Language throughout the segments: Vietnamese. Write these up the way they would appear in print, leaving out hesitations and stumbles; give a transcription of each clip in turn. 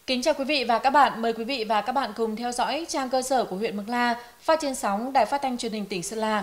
Kính chào quý vị và các bạn. Mời quý vị và các bạn cùng theo dõi trang cơ sở của huyện Mường La, phát trên sóng Đài Phát thanh Truyền hình tỉnh Sơn La.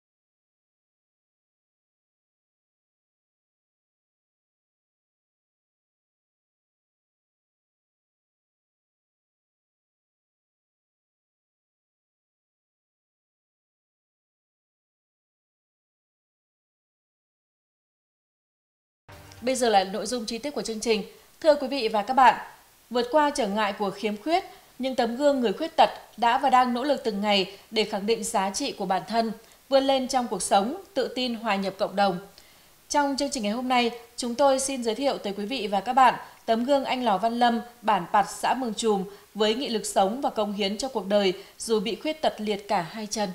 Bây giờ là nội dung chi tiết của chương trình. Thưa quý vị và các bạn, vượt qua trở ngại của khiếm khuyết, những tấm gương người khuyết tật đã và đang nỗ lực từng ngày để khẳng định giá trị của bản thân, vươn lên trong cuộc sống, tự tin hòa nhập cộng đồng. Trong chương trình ngày hôm nay, chúng tôi xin giới thiệu tới quý vị và các bạn tấm gương anh Lò Văn Lâm, bản Pạt, xã Mường Chùm với nghị lực sống và cống hiến cho cuộc đời dù bị khuyết tật liệt cả hai chân.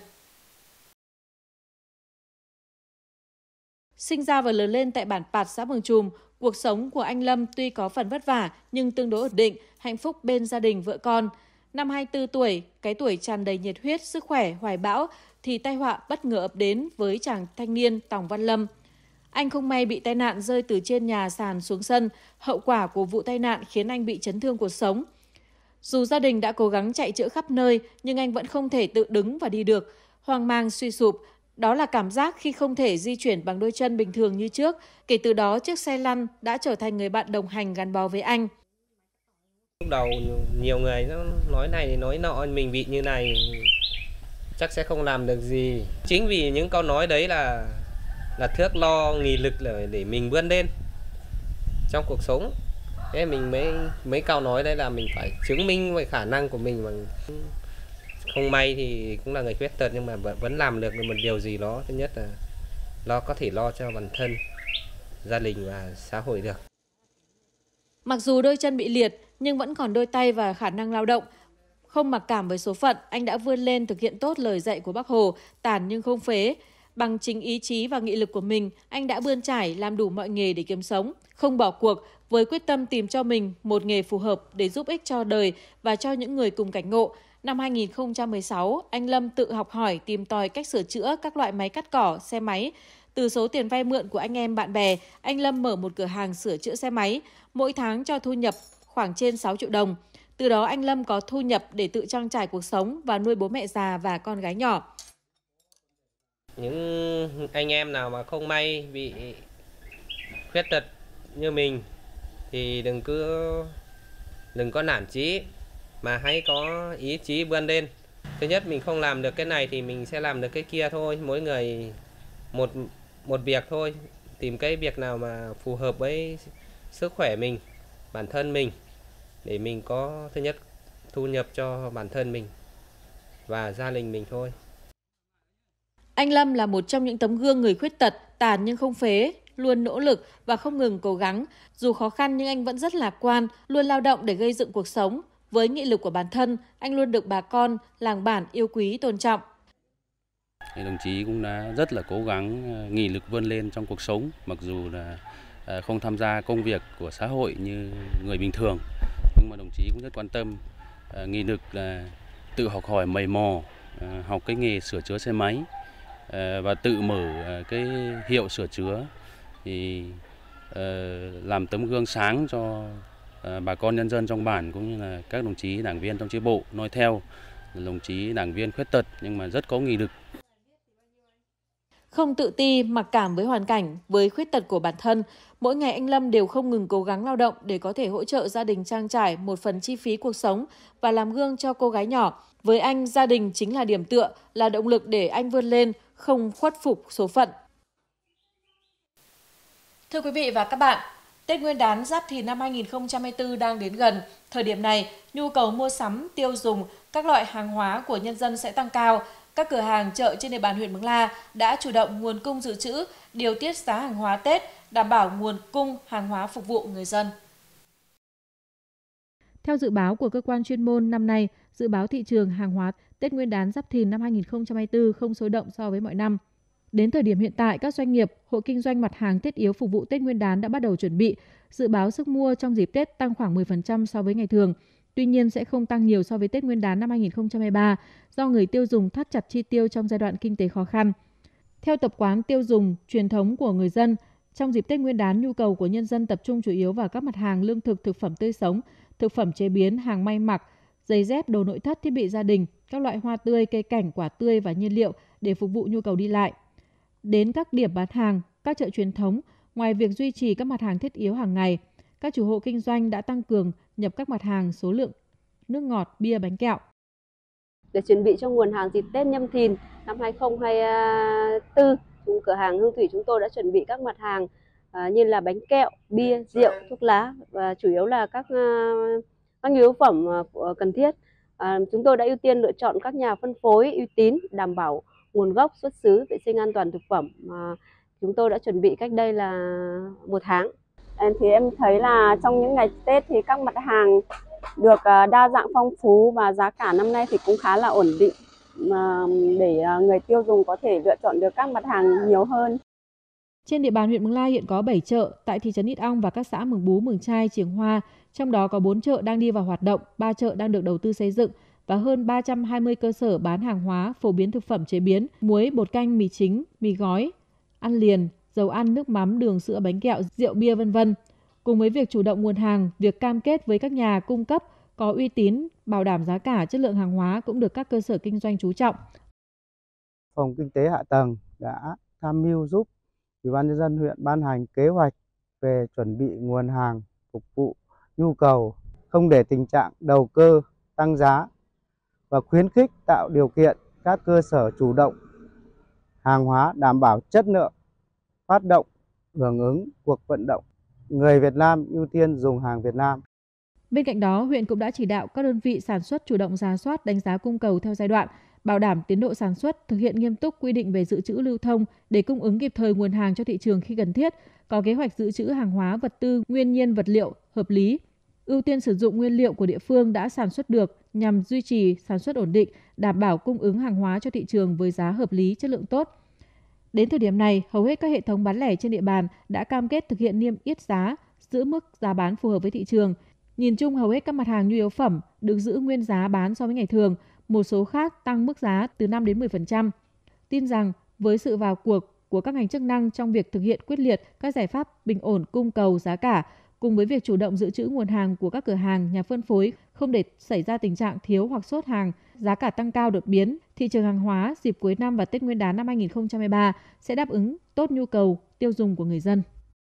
Sinh ra và lớn lên tại bản Pạt, xã Mường Chùm, cuộc sống của anh Lâm tuy có phần vất vả nhưng tương đối ổn định, hạnh phúc bên gia đình vợ con. Năm 24 tuổi, cái tuổi tràn đầy nhiệt huyết, sức khỏe, hoài bão, thì tai họa bất ngờ ập đến với chàng thanh niên Tòng Văn Lâm. Anh không may bị tai nạn rơi từ trên nhà sàn xuống sân, hậu quả của vụ tai nạn khiến anh bị chấn thương cuộc sống. Dù gia đình đã cố gắng chạy chữa khắp nơi, nhưng anh vẫn không thể tự đứng và đi được, hoang mang suy sụp. Đó là cảm giác khi không thể di chuyển bằng đôi chân bình thường như trước. Kể từ đó, chiếc xe lăn đã trở thành người bạn đồng hành gắn bó với anh. Lúc đầu nhiều người nó nói này nói nọ, mình bị như này chắc sẽ không làm được gì. Chính vì những câu nói đấy là thước lo nghị lực để mình vươn lên trong cuộc sống. Thế mình mấy câu nói đây là mình phải chứng minh về khả năng của mình, mà không may thì cũng là người khuyết tật nhưng mà vẫn làm được một điều gì đó. Thứ nhất là có thể lo cho bản thân, gia đình và xã hội được. Mặc dù đôi chân bị liệt nhưng vẫn còn đôi tay và khả năng lao động. Không mặc cảm với số phận, anh đã vươn lên thực hiện tốt lời dạy của Bác Hồ, tàn nhưng không phế. Bằng chính ý chí và nghị lực của mình, anh đã bươn trải làm đủ mọi nghề để kiếm sống, không bỏ cuộc, với quyết tâm tìm cho mình một nghề phù hợp để giúp ích cho đời và cho những người cùng cảnh ngộ. Năm 2016, anh Lâm tự học hỏi tìm tòi cách sửa chữa các loại máy cắt cỏ, xe máy. Từ số tiền vay mượn của anh em bạn bè, anh Lâm mở một cửa hàng sửa chữa xe máy, mỗi tháng cho thu nhập khoảng trên 6 triệu đồng. Từ đó anh Lâm có thu nhập để tự trang trải cuộc sống và nuôi bố mẹ già và con gái nhỏ. Những anh em nào mà không may bị khuyết tật như mình thì đừng có nản chí, mà hãy có ý chí vươn lên. Thứ nhất, mình không làm được cái này thì mình sẽ làm được cái kia thôi. Mỗi người một việc thôi. Tìm cái việc nào mà phù hợp với sức khỏe mình, bản thân mình, để mình có thứ nhất thu nhập cho bản thân mình và gia đình mình thôi. Anh Lâm là một trong những tấm gương người khuyết tật, tàn nhưng không phế, luôn nỗ lực và không ngừng cố gắng. Dù khó khăn nhưng anh vẫn rất lạc quan, luôn lao động để gây dựng cuộc sống. Với nghị lực của bản thân, anh luôn được bà con, làng bản yêu quý, tôn trọng. Đồng chí cũng đã rất là cố gắng, nghị lực vươn lên trong cuộc sống, mặc dù là không tham gia công việc của xã hội như người bình thường, nhưng mà đồng chí cũng rất quan tâm, nghị lực là tự học hỏi mày mò, học cái nghề sửa chữa xe máy và tự mở cái hiệu sửa chữa, thì làm tấm gương sáng cho bà con nhân dân trong bản cũng như là các đồng chí đảng viên trong chi bộ noi theo. Đồng chí đảng viên khuyết tật nhưng mà rất có nghị lực. Không tự ti, mặc cảm với hoàn cảnh, với khuyết tật của bản thân, mỗi ngày anh Lâm đều không ngừng cố gắng lao động để có thể hỗ trợ gia đình trang trải một phần chi phí cuộc sống và làm gương cho cô gái nhỏ. Với anh, gia đình chính là điểm tựa, là động lực để anh vươn lên, không khuất phục số phận. Thưa quý vị và các bạn, Tết Nguyên đán Giáp Thìn năm 2024 đang đến gần. Thời điểm này, nhu cầu mua sắm, tiêu dùng các loại hàng hóa của nhân dân sẽ tăng cao. Các cửa hàng, chợ trên địa bàn huyện Mường La đã chủ động nguồn cung dự trữ, điều tiết giá hàng hóa Tết, đảm bảo nguồn cung hàng hóa phục vụ người dân. Theo dự báo của cơ quan chuyên môn, năm nay, dự báo thị trường hàng hóa Tết Nguyên đán Giáp Thìn năm 2024 không sôi động so với mọi năm. Đến thời điểm hiện tại, các doanh nghiệp, hộ kinh doanh mặt hàng thiết yếu phục vụ Tết Nguyên đán đã bắt đầu chuẩn bị. Dự báo sức mua trong dịp Tết tăng khoảng 10% so với ngày thường. Tuy nhiên sẽ không tăng nhiều so với Tết Nguyên đán năm 2023 do người tiêu dùng thắt chặt chi tiêu trong giai đoạn kinh tế khó khăn. Theo tập quán tiêu dùng truyền thống của người dân, Trong dịp Tết Nguyên đán, nhu cầu của nhân dân tập trung chủ yếu vào các mặt hàng lương thực, thực phẩm tươi sống, thực phẩm chế biến, hàng may mặc, giày dép, đồ nội thất, thiết bị gia đình, các loại hoa tươi, cây cảnh, quả tươi và nhiên liệu để phục vụ nhu cầu đi lại. Đến các điểm bán hàng, các chợ truyền thống, ngoài việc duy trì các mặt hàng thiết yếu hàng ngày, các chủ hộ kinh doanh đã tăng cường nhập các mặt hàng số lượng nước ngọt, bia, bánh kẹo. Để chuẩn bị cho nguồn hàng dịp Tết Nhâm Thìn năm 2024, cửa hàng Hương Thủy chúng tôi đã chuẩn bị các mặt hàng như là bánh kẹo, bia, rượu, thuốc lá và chủ yếu là các nhu yếu phẩm cần thiết. Chúng tôi đã ưu tiên lựa chọn các nhà phân phối uy tín, đảm bảo nguồn gốc, xuất xứ, vệ sinh an toàn thực phẩm. Chúng tôi đã chuẩn bị cách đây là 1 tháng. Thì em thấy là trong những ngày Tết thì các mặt hàng được đa dạng phong phú và giá cả năm nay thì cũng khá là ổn định để người tiêu dùng có thể lựa chọn được các mặt hàng nhiều hơn. Trên địa bàn huyện Mường La hiện có 7 chợ tại thị trấn Ít Ong và các xã Mường Bú, Mường Trai, Triềng Hoa, trong đó có 4 chợ đang đi vào hoạt động, 3 chợ đang được đầu tư xây dựng và hơn 320 cơ sở bán hàng hóa phổ biến thực phẩm chế biến, muối, bột canh, mì chính, mì gói, ăn liền, dầu ăn, nước mắm, đường, sữa, bánh kẹo, rượu bia v.v. Cùng với việc chủ động nguồn hàng, việc cam kết với các nhà cung cấp có uy tín, bảo đảm giá cả, chất lượng hàng hóa cũng được các cơ sở kinh doanh chú trọng. Phòng Kinh tế Hạ tầng đã tham mưu giúp Ủy ban nhân dân huyện ban hành kế hoạch về chuẩn bị nguồn hàng phục vụ nhu cầu, không để tình trạng đầu cơ tăng giá và khuyến khích tạo điều kiện các cơ sở chủ động hàng hóa đảm bảo chất lượng, phát động hưởng ứng cuộc vận động người Việt Nam ưu tiên dùng hàng Việt Nam. Bên cạnh đó, huyện cũng đã chỉ đạo các đơn vị sản xuất chủ động rà soát, đánh giá cung cầu theo giai đoạn, bảo đảm tiến độ sản xuất, thực hiện nghiêm túc quy định về dự trữ lưu thông để cung ứng kịp thời nguồn hàng cho thị trường khi cần thiết, có kế hoạch dự trữ hàng hóa, vật tư, nguyên nhiên vật liệu hợp lý, ưu tiên sử dụng nguyên liệu của địa phương đã sản xuất được nhằm duy trì sản xuất ổn định, đảm bảo cung ứng hàng hóa cho thị trường với giá hợp lý, chất lượng tốt. Đến thời điểm này, hầu hết các hệ thống bán lẻ trên địa bàn đã cam kết thực hiện niêm yết giá, giữ mức giá bán phù hợp với thị trường. Nhìn chung, hầu hết các mặt hàng nhu yếu phẩm được giữ nguyên giá bán so với ngày thường, một số khác tăng mức giá từ 5 đến 10%. Tin rằng với sự vào cuộc của các ngành chức năng trong việc thực hiện quyết liệt các giải pháp bình ổn cung cầu giá cả, cùng với việc chủ động dự trữ nguồn hàng của các cửa hàng, nhà phân phối, không để xảy ra tình trạng thiếu hoặc sốt hàng, giá cả tăng cao đột biến, thị trường hàng hóa dịp cuối năm và Tết Nguyên đán năm 2023 sẽ đáp ứng tốt nhu cầu tiêu dùng của người dân.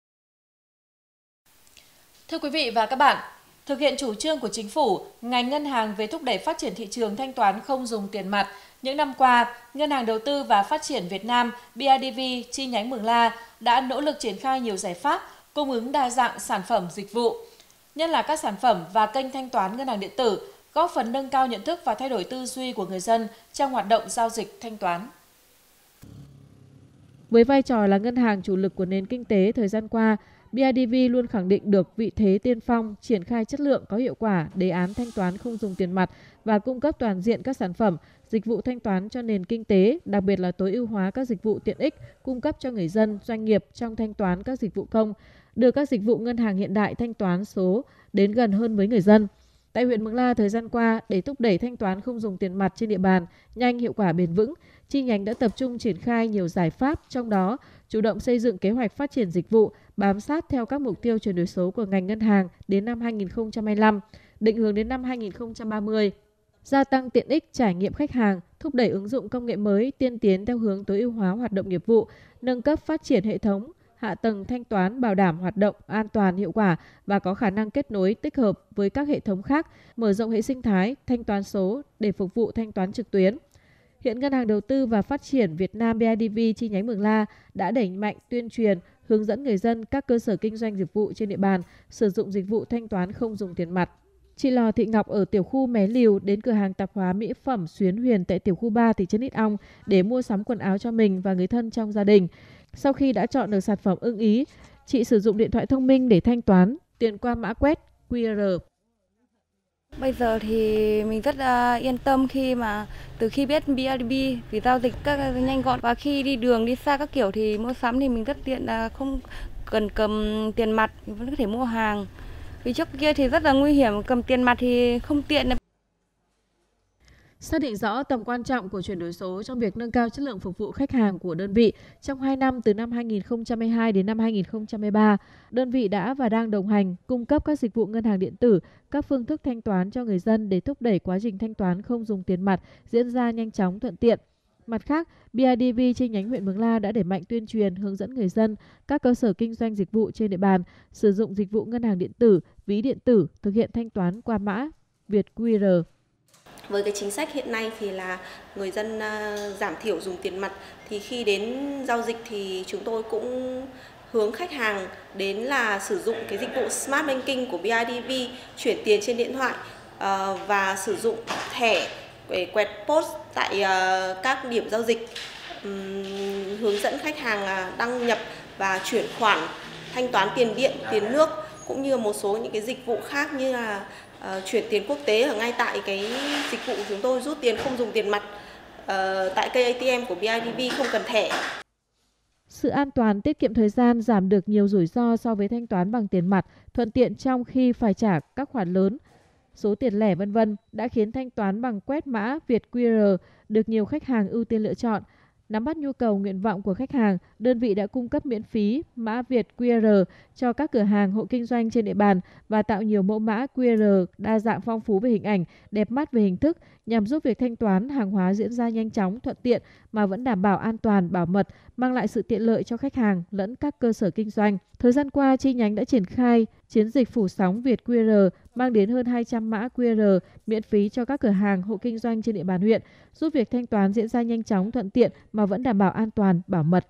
Thưa quý vị và các bạn, thực hiện chủ trương của Chính phủ, ngành ngân hàng về thúc đẩy phát triển thị trường thanh toán không dùng tiền mặt, những năm qua, Ngân hàng Đầu tư và Phát triển Việt Nam BIDV chi nhánh Mường La đã nỗ lực triển khai nhiều giải pháp cung ứng đa dạng sản phẩm dịch vụ, nhất là các sản phẩm và kênh thanh toán ngân hàng điện tử, góp phần nâng cao nhận thức và thay đổi tư duy của người dân trong hoạt động giao dịch thanh toán. Với vai trò là ngân hàng chủ lực của nền kinh tế thời gian qua, BIDV luôn khẳng định được vị thế tiên phong, triển khai chất lượng có hiệu quả đề án thanh toán không dùng tiền mặt và cung cấp toàn diện các sản phẩm, dịch vụ thanh toán cho nền kinh tế, đặc biệt là tối ưu hóa các dịch vụ tiện ích cung cấp cho người dân, doanh nghiệp trong thanh toán các dịch vụ công, đưa các dịch vụ ngân hàng hiện đại thanh toán số đến gần hơn với người dân. Tại huyện Mường La thời gian qua, để thúc đẩy thanh toán không dùng tiền mặt trên địa bàn nhanh, hiệu quả, bền vững, chi nhánh đã tập trung triển khai nhiều giải pháp, trong đó chủ động xây dựng kế hoạch phát triển dịch vụ, bám sát theo các mục tiêu chuyển đổi số của ngành ngân hàng đến năm 2025, định hướng đến năm 2030, gia tăng tiện ích trải nghiệm khách hàng, thúc đẩy ứng dụng công nghệ mới tiên tiến theo hướng tối ưu hóa hoạt động nghiệp vụ, nâng cấp phát triển hệ thống hạ tầng thanh toán bảo đảm hoạt động an toàn, hiệu quả và có khả năng kết nối tích hợp với các hệ thống khác, mở rộng hệ sinh thái thanh toán số để phục vụ thanh toán trực tuyến. Hiện Ngân hàng Đầu tư và Phát triển Việt Nam BIDV chi nhánh Mường La đã đẩy mạnh tuyên truyền, hướng dẫn người dân các cơ sở kinh doanh dịch vụ trên địa bàn sử dụng dịch vụ thanh toán không dùng tiền mặt. Chị Lò Thị Ngọc ở tiểu khu Mé Liều đến cửa hàng tạp hóa mỹ phẩm Xuyến Huyền tại tiểu khu 3 thị trấn Ít Ong để mua sắm quần áo cho mình và người thân trong gia đình. Sau khi đã chọn được sản phẩm ưng ý, chị sử dụng điện thoại thông minh để thanh toán, tiền qua mã quét QR. Bây giờ thì mình rất yên tâm khi mà từ khi biết BIDV vì giao dịch các nhanh gọn, và khi đi đường đi xa các kiểu thì mua sắm thì mình rất tiện, không cần cầm tiền mặt, mình vẫn có thể mua hàng. Vì trước kia thì rất là nguy hiểm, cầm tiền mặt thì không tiện. Xác định rõ tầm quan trọng của chuyển đổi số trong việc nâng cao chất lượng phục vụ khách hàng của đơn vị, trong 2 năm từ năm 2022 đến năm 2023, đơn vị đã và đang đồng hành cung cấp các dịch vụ ngân hàng điện tử, các phương thức thanh toán cho người dân để thúc đẩy quá trình thanh toán không dùng tiền mặt diễn ra nhanh chóng thuận tiện. Mặt khác, BIDV chi nhánh huyện Mường La đã đẩy mạnh tuyên truyền, hướng dẫn người dân, các cơ sở kinh doanh dịch vụ trên địa bàn sử dụng dịch vụ ngân hàng điện tử, ví điện tử, thực hiện thanh toán qua mã Việt QR. Với cái chính sách hiện nay thì là người dân giảm thiểu dùng tiền mặt, thì khi đến giao dịch thì chúng tôi cũng hướng khách hàng đến là sử dụng cái dịch vụ Smart Banking của BIDV, chuyển tiền trên điện thoại và sử dụng thẻ để quẹt post tại các điểm giao dịch, hướng dẫn khách hàng đăng nhập và chuyển khoản, thanh toán tiền điện, tiền nước cũng như một số những cái dịch vụ khác như là chuyển tiền quốc tế ở ngay tại cái dịch vụ của chúng tôi, rút tiền không dùng tiền mặt tại cây ATM của BIDV không cần thẻ. Sự an toàn, tiết kiệm thời gian, giảm được nhiều rủi ro so với thanh toán bằng tiền mặt, thuận tiện trong khi phải trả các khoản lớn, số tiền lẻ v.v. đã khiến thanh toán bằng quét mã Việt QR được nhiều khách hàng ưu tiên lựa chọn. Nắm bắt nhu cầu nguyện vọng của khách hàng, đơn vị đã cung cấp miễn phí mã Việt QR cho các cửa hàng hộ kinh doanh trên địa bàn và tạo nhiều mẫu mã QR đa dạng phong phú về hình ảnh, đẹp mắt về hình thức nhằm giúp việc thanh toán hàng hóa diễn ra nhanh chóng, thuận tiện mà vẫn đảm bảo an toàn, bảo mật, mang lại sự tiện lợi cho khách hàng lẫn các cơ sở kinh doanh. Thời gian qua, chi nhánh đã triển khai chiến dịch phủ sóng Việt QR mang đến hơn 200 mã QR miễn phí cho các cửa hàng hộ kinh doanh trên địa bàn huyện, giúp việc thanh toán diễn ra nhanh chóng, thuận tiện mà vẫn đảm bảo an toàn, bảo mật.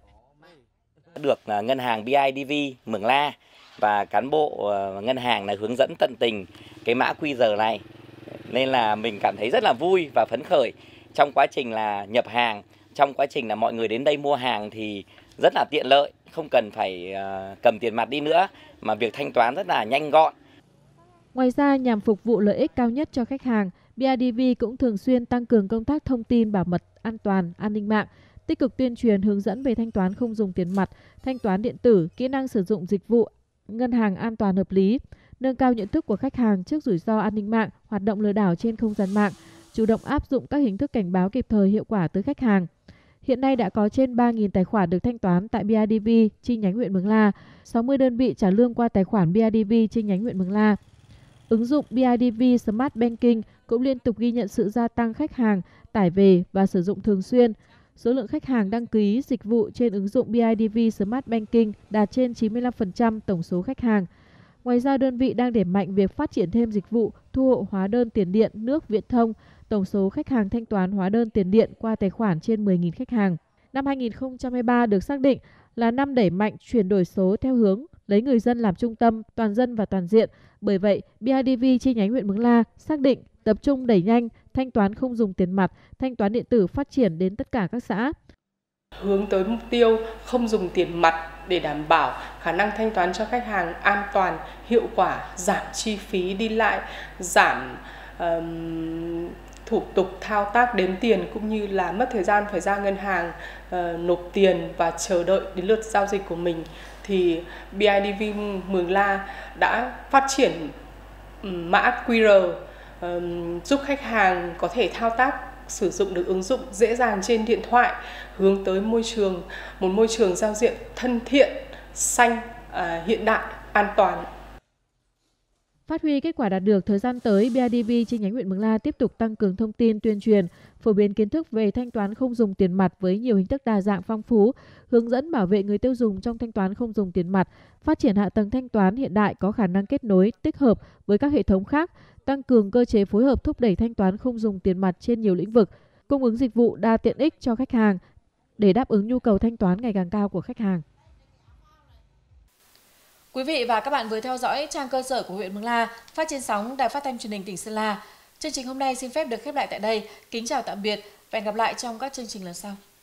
Được ngân hàng BIDV Mường La và cán bộ ngân hàng là hướng dẫn tận tình cái mã QR này, nên là mình cảm thấy rất là vui và phấn khởi trong quá trình là nhập hàng, trong quá trình là mọi người đến đây mua hàng thì rất là tiện lợi, không cần phải cầm tiền mặt đi nữa mà việc thanh toán rất là nhanh gọn. Ngoài ra, nhằm phục vụ lợi ích cao nhất cho khách hàng, BIDV cũng thường xuyên tăng cường công tác thông tin bảo mật, an toàn, an ninh mạng, tích cực tuyên truyền hướng dẫn về thanh toán không dùng tiền mặt, thanh toán điện tử, kỹ năng sử dụng dịch vụ ngân hàng an toàn hợp lý, nâng cao nhận thức của khách hàng trước rủi ro an ninh mạng, hoạt động lừa đảo trên không gian mạng, chủ động áp dụng các hình thức cảnh báo kịp thời hiệu quả tới khách hàng. Hiện nay đã có trên 3.000 tài khoản được thanh toán tại BIDV chi nhánh huyện Mường La, 60 đơn vị trả lương qua tài khoản BIDV chi nhánh huyện Mường La. Ứng dụng BIDV Smart Banking cũng liên tục ghi nhận sự gia tăng khách hàng tải về và sử dụng thường xuyên. Số lượng khách hàng đăng ký dịch vụ trên ứng dụng BIDV Smart Banking đạt trên 95% tổng số khách hàng. Ngoài ra, đơn vị đang đẩy mạnh việc phát triển thêm dịch vụ thu hộ hóa đơn tiền điện, nước, viễn thông. Tổng số khách hàng thanh toán hóa đơn tiền điện qua tài khoản trên 10.000 khách hàng. Năm 2023 được xác định là năm đẩy mạnh chuyển đổi số theo hướng lấy người dân làm trung tâm, toàn dân và toàn diện. Bởi vậy, BIDV chi nhánh huyện Mường La xác định tập trung đẩy nhanh thanh toán không dùng tiền mặt, thanh toán điện tử phát triển đến tất cả các xã. Hướng tới mục tiêu không dùng tiền mặt để đảm bảo khả năng thanh toán cho khách hàng an toàn, hiệu quả, giảm chi phí đi lại, giảm thủ tục thao tác đếm tiền cũng như là mất thời gian phải ra ngân hàng nộp tiền và chờ đợi đến lượt giao dịch của mình, thì BIDV Mường La đã phát triển mã QR giúp khách hàng có thể thao tác, sử dụng được ứng dụng dễ dàng trên điện thoại, hướng tới một môi trường giao diện thân thiện, xanh, hiện đại, an toàn. Phát huy kết quả đạt được, thời gian tới, BIDV chi nhánh huyện Mường La tiếp tục tăng cường thông tin tuyên truyền, phổ biến kiến thức về thanh toán không dùng tiền mặt với nhiều hình thức đa dạng phong phú, hướng dẫn bảo vệ người tiêu dùng trong thanh toán không dùng tiền mặt, phát triển hạ tầng thanh toán hiện đại có khả năng kết nối, tích hợp với các hệ thống khác, tăng cường cơ chế phối hợp thúc đẩy thanh toán không dùng tiền mặt trên nhiều lĩnh vực, cung ứng dịch vụ đa tiện ích cho khách hàng để đáp ứng nhu cầu thanh toán ngày càng cao của khách hàng. Quý vị và các bạn vừa theo dõi trang cơ sở của huyện Mường La, phát trên sóng Đài Phát thanh Truyền hình tỉnh Sơn La. Chương trình hôm nay xin phép được khép lại tại đây. Kính chào tạm biệt và hẹn gặp lại trong các chương trình lần sau.